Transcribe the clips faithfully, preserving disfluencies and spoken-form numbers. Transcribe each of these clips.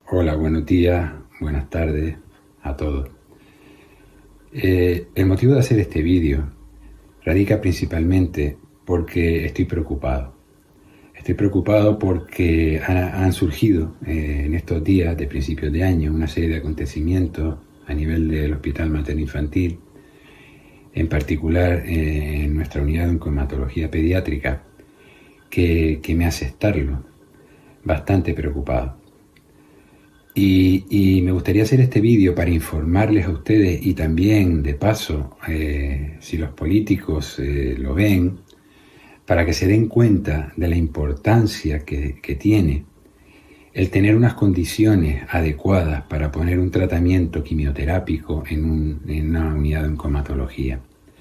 Hola, buenos días, buenas tardes a todos. Eh, el motivo de hacer este vídeo radica principalmente porque estoy preocupado. Estoy preocupado porque ha, han surgido eh, en estos días de principios de año una serie de acontecimientos a nivel del Hospital Materno Infantil, en particular eh, en nuestra unidad de oncohematología pediátrica, que, que me hace estarlo bastante preocupado. Y, y me gustaría hacer este vídeo para informarles a ustedes y también, de paso, eh, si los políticos eh, lo ven, para que se den cuenta de la importancia que, que tiene el tener unas condiciones adecuadas para poner un tratamiento quimioterápico en, un, en una unidad de oncohematología.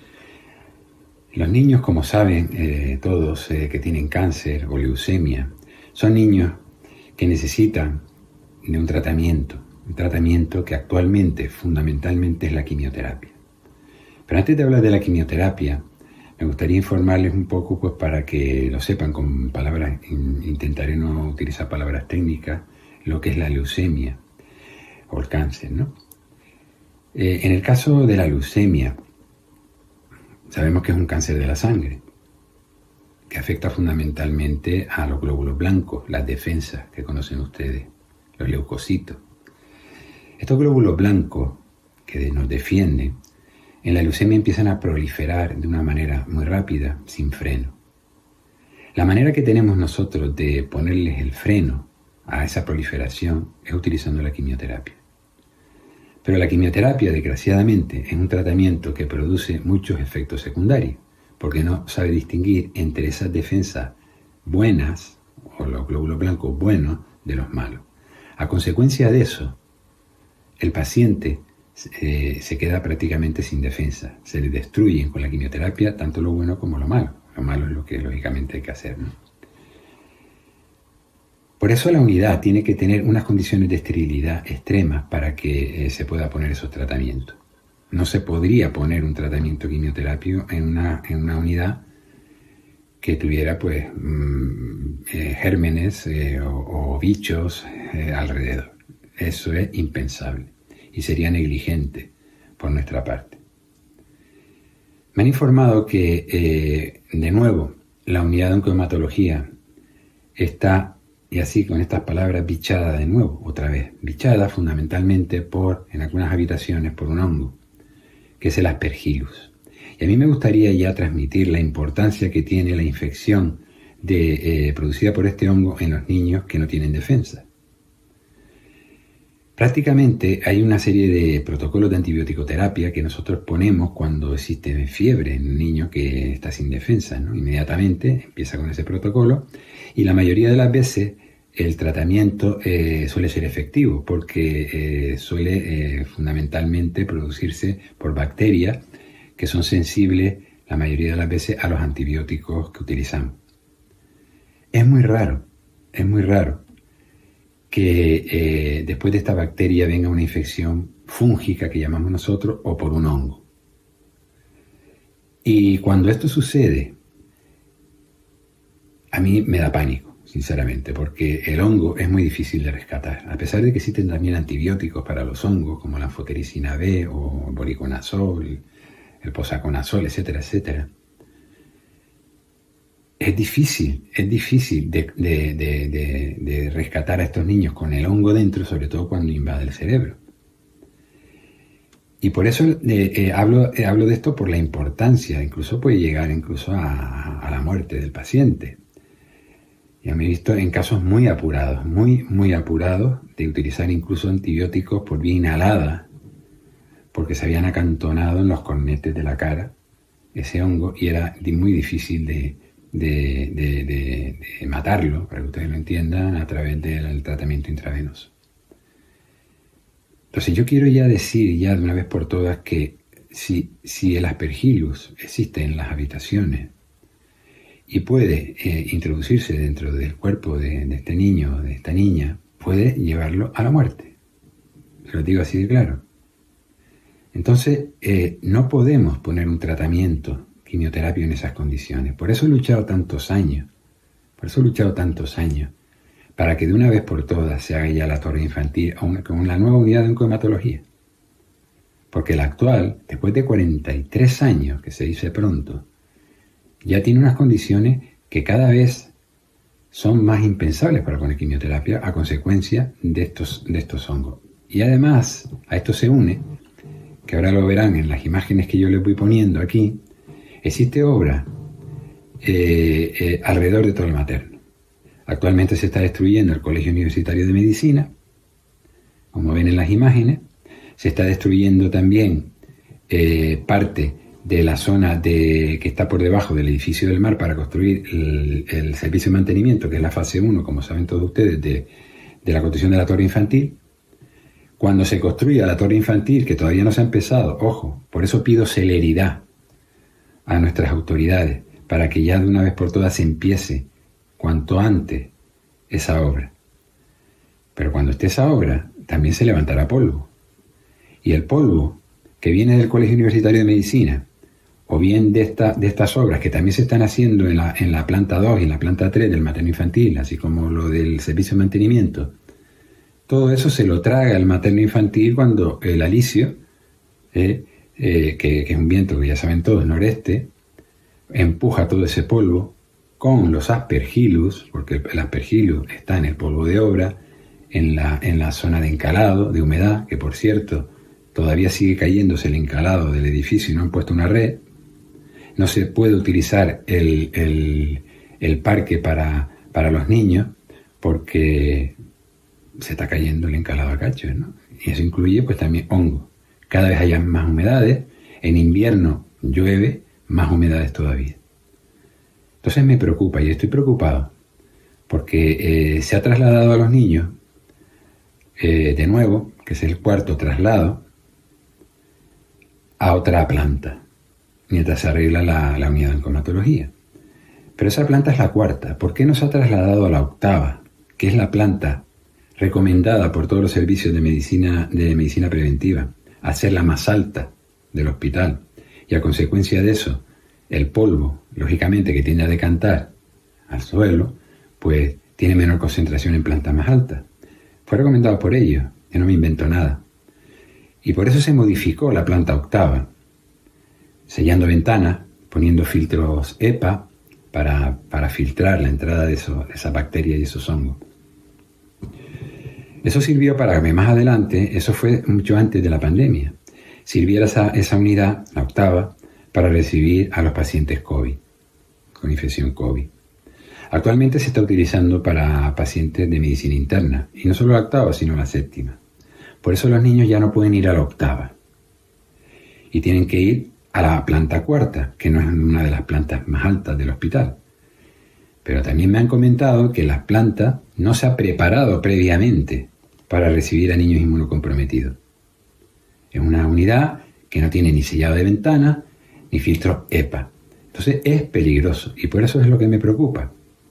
Los niños, como saben eh, todos eh, que tienen cáncer o leucemia, son niños que necesitan de un tratamiento, un tratamiento que actualmente fundamentalmente es la quimioterapia. Pero antes de hablar de la quimioterapia, me gustaría informarles un poco, pues para que lo sepan con palabras, intentaré no utilizar palabras técnicas, lo que es la leucemia o el cáncer, ¿no? Eh, en el caso de la leucemia, sabemos que es un cáncer de la sangre, que afecta fundamentalmente a los glóbulos blancos, las defensas que conocen ustedes, los leucocitos. Estos glóbulos blancos que nos defienden, en la leucemia empiezan a proliferar de una manera muy rápida, sin freno. La manera que tenemos nosotros de ponerles el freno a esa proliferación es utilizando la quimioterapia. Pero la quimioterapia, desgraciadamente, es un tratamiento que produce muchos efectos secundarios, porque no sabe distinguir entre esas defensas buenas, o los glóbulos blancos buenos, de los malos. A consecuencia de eso, el paciente eh, se queda prácticamente sin defensa. Se le destruyen con la quimioterapia tanto lo bueno como lo malo. Lo malo es lo que lógicamente hay que hacer, ¿no? Por eso la unidad tiene que tener unas condiciones de esterilidad extremas para que eh, se pueda poner esos tratamientos. No se podría poner un tratamiento quimioterápico en una, en una unidad que tuviera pues mmm, eh, gérmenes eh, o, o bichos eh, alrededor. Eso es impensable y sería negligente por nuestra parte. Me han informado que, eh, de nuevo, la unidad de oncohematología está, y así con estas palabras, bichada de nuevo, otra vez, bichada fundamentalmente por, en algunas habitaciones, por un hongo, que es el Aspergillus. Y a mí me gustaría ya transmitir la importancia que tiene la infección de, eh, producida por este hongo en los niños que no tienen defensa. Prácticamente hay una serie de protocolos de antibiótico-terapia que nosotros ponemos cuando existe fiebre en un niño que está sin defensa, ¿no? Inmediatamente empieza con ese protocolo y la mayoría de las veces el tratamiento eh, suele ser efectivo porque eh, suele eh, fundamentalmente producirse por bacterias que son sensibles la mayoría de las veces a los antibióticos que utilizamos. Es muy raro, es muy raro que eh, después de esta bacteria venga una infección fúngica que llamamos nosotros o por un hongo. Y cuando esto sucede, a mí me da pánico, sinceramente, porque el hongo es muy difícil de rescatar. A pesar de que existen también antibióticos para los hongos, como la anfotericina B o el voriconazol, el posaconazol, etcétera, etcétera. Es difícil, es difícil de, de, de, de, de rescatar a estos niños con el hongo dentro, sobre todo cuando invade el cerebro. Y por eso eh, eh, hablo, eh, hablo de esto por la importancia, incluso puede llegar incluso a, a la muerte del paciente. Ya me he visto en casos muy apurados, muy, muy apurados, de utilizar incluso antibióticos por vía inhalada, porque se habían acantonado en los cornetes de la cara ese hongo y era muy difícil de, de, de, de, de matarlo, para que ustedes lo entiendan, a través del tratamiento intravenoso. Entonces yo quiero ya decir ya de una vez por todas que si, si el Aspergillus existe en las habitaciones y puede eh, introducirse dentro del cuerpo de, de este niño o de esta niña, puede llevarlo a la muerte. Se lo digo así de claro. Entonces, eh, no podemos poner un tratamiento quimioterapia en esas condiciones. Por eso he luchado tantos años, por eso he luchado tantos años, para que de una vez por todas se haga ya la torre infantil con la nueva unidad de oncohematología. Porque la actual, después de cuarenta y tres años, que se dice pronto, ya tiene unas condiciones que cada vez son más impensables para poner quimioterapia a consecuencia de estos, de estos hongos. Y además, a esto se une, que ahora lo verán en las imágenes que yo les voy poniendo aquí, existe obra eh, eh, alrededor de todo el materno. Actualmente se está destruyendo el Colegio Universitario de Medicina, como ven en las imágenes. Se está destruyendo también eh, parte de la zona de, que está por debajo del edificio del mar para construir el, el servicio de mantenimiento, que es la fase uno, como saben todos ustedes, de, de la construcción de la torre infantil. Cuando se construya la torre infantil, que todavía no se ha empezado, ojo, por eso pido celeridad a nuestras autoridades, para que ya de una vez por todas se empiece cuanto antes esa obra. Pero cuando esté esa obra, también se levantará polvo. Y el polvo que viene del Colegio Universitario de Medicina, o bien de, esta, de estas obras que también se están haciendo en la, en la planta dos y en la planta tres del materno infantil, así como lo del servicio de mantenimiento, todo eso se lo traga el materno infantil cuando el alisio, eh, eh, que, que es un viento que ya saben todos, noreste, empuja todo ese polvo con los aspergillus, porque el aspergillus está en el polvo de obra, en la, en la zona de encalado, de humedad, que por cierto, todavía sigue cayéndose el encalado del edificio y no han puesto una red. No se puede utilizar el, el, el parque para, para los niños porque se está cayendo el encalado a cachos, ¿no? Y eso incluye pues también hongo. Cada vez hay más humedades, en invierno llueve, más humedades todavía. Entonces me preocupa y estoy preocupado porque eh, se ha trasladado a los niños eh, de nuevo, que es el cuarto traslado, a otra planta, mientras se arregla la, la unidad de oncohematología. Pero esa planta es la cuarta. ¿Por qué no se ha trasladado a la octava, que es la planta recomendada por todos los servicios de medicina, de medicina preventiva, a ser la más alta del hospital? Y a consecuencia de eso, el polvo, lógicamente, que tiende a decantar al suelo, pues tiene menor concentración en plantas más altas. Fue recomendado por ellos, que no me invento nada. Y por eso se modificó la planta octava, sellando ventanas, poniendo filtros E P A para, para filtrar la entrada de, eso, de esas bacterias y esos hongos. Eso sirvió para que más adelante, eso fue mucho antes de la pandemia, sirviera esa, esa unidad, la octava, para recibir a los pacientes COVID, con infección COVID. Actualmente se está utilizando para pacientes de medicina interna, y no solo la octava, sino la séptima. Por eso los niños ya no pueden ir a la octava, y tienen que ir a la planta cuarta, que no es una de las plantas más altas del hospital. Pero también me han comentado que la planta no se ha preparado previamente para recibir a niños inmunocomprometidos. Es una unidad que no tiene ni sellado de ventana, ni filtro E P A. Entonces es peligroso, y por eso es lo que me preocupa.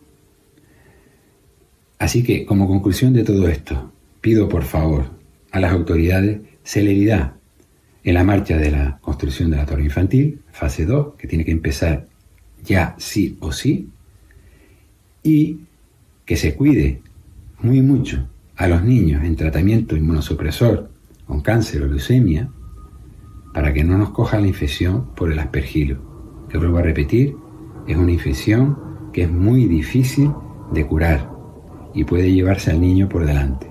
Así que, como conclusión de todo esto, pido por favor a las autoridades celeridad en la marcha de la construcción de la torre infantil, fase dos, que tiene que empezar ya sí o sí, y que se cuide muy mucho a los niños en tratamiento inmunosupresor con cáncer o leucemia, para que no nos coja la infección por el aspergillus, que vuelvo a repetir, es una infección que es muy difícil de curar y puede llevarse al niño por delante.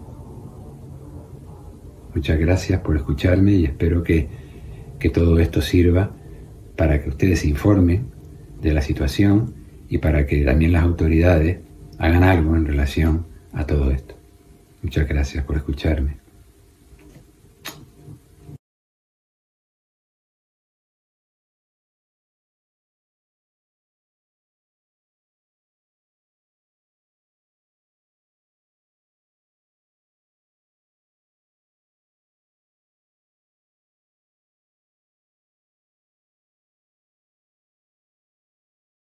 Muchas gracias por escucharme y espero que, que todo esto sirva para que ustedes se informen de la situación y para que también las autoridades hagan algo en relación a todo esto. Muchas gracias por escucharme.